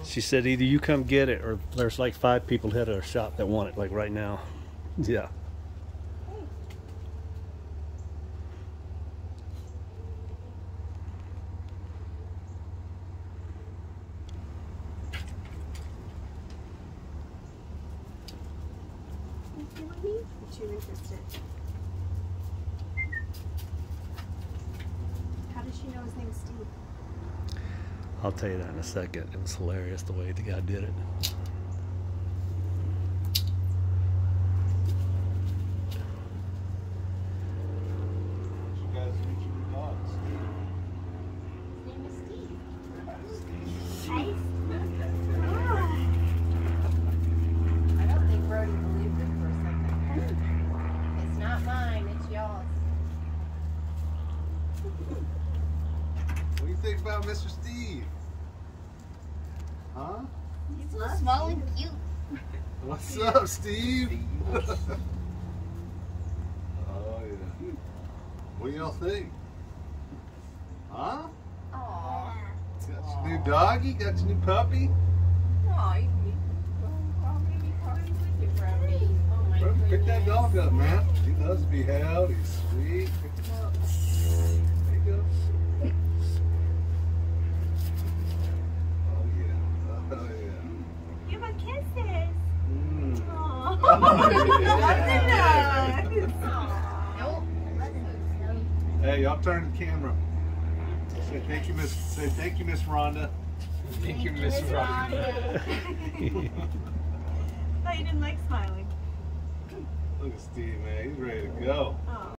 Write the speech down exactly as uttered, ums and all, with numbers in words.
She said either you come get it or there's like five people ahead of our shop that want it, like right now. Yeah. What you interested? How does she know his name is Steve? I'll tell you that in a second. It was hilarious the way the guy did it. You guys meet your dogs. His name is Steve. Steve. I don't think Brody believed it for a second. It's not mine, it's yours. What do you think about Mister Steve? Huh? He's so small and cute. What's up, Steve? Oh, yeah. What do y'all think? Huh? Aww. Got your new doggy? Got your new puppy? Aw, you can be party with you, Brody. Oh my Bro, pick that goodness. dog up, man. He loves to be held. He's sweet. Pick him up. There you go. Oh, yeah. Oh, yeah. Give her kisses. Mm. Aww. Oh, yeah. Nope. Hey, y'all turn the camera. Say thank you, Miss. Say thank you, Miss Rhonda. Thank you, Miss Rhonda. Thought you didn't like smiling. Look at Steve, man. He's ready to go. Aw.